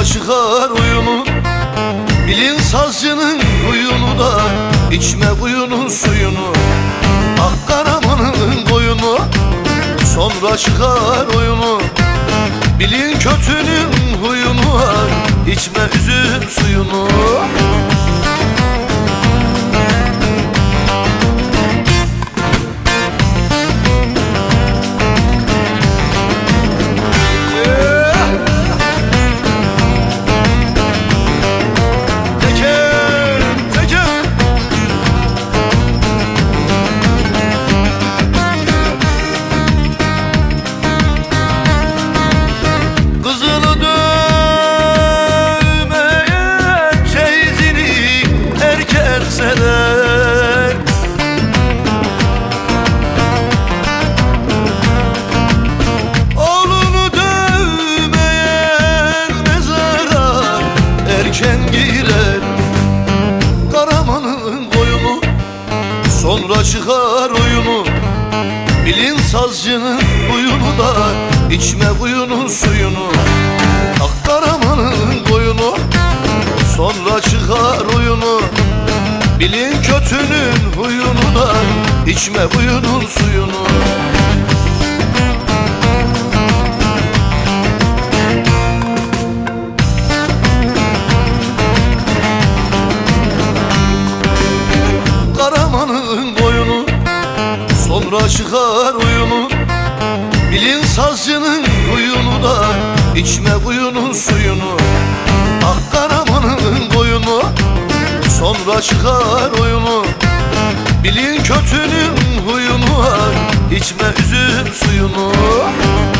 Sonra çıkar oyunu, bilin sazcının huyunu da, içme kuyunun suyunu. Ah Karaman'ın koyunu, sonra çıkar oyunu, bilin kötünün huyunu var, içme üzüm suyunu. Oğlunu dövmeyen mezara erken girer. Karaman'ın koyunu, sonra çıkar oyunu, bilin sazcının huyunu da, içme kuyunun suyunu. Ah Karaman'ın koyunu, sonra çıkar oyunu, bilin kötünün huyunu da, içme kuyunun suyunu. Karaman'ın koyunu, sonra çıkar oyunu, bilin sazcının huyunu da, içme kuyunun suyunu. Ah Karaman'ın koyunu, sonra çıkar oyunu, bilin kötünün huyunu var, içme üzüm suyunu.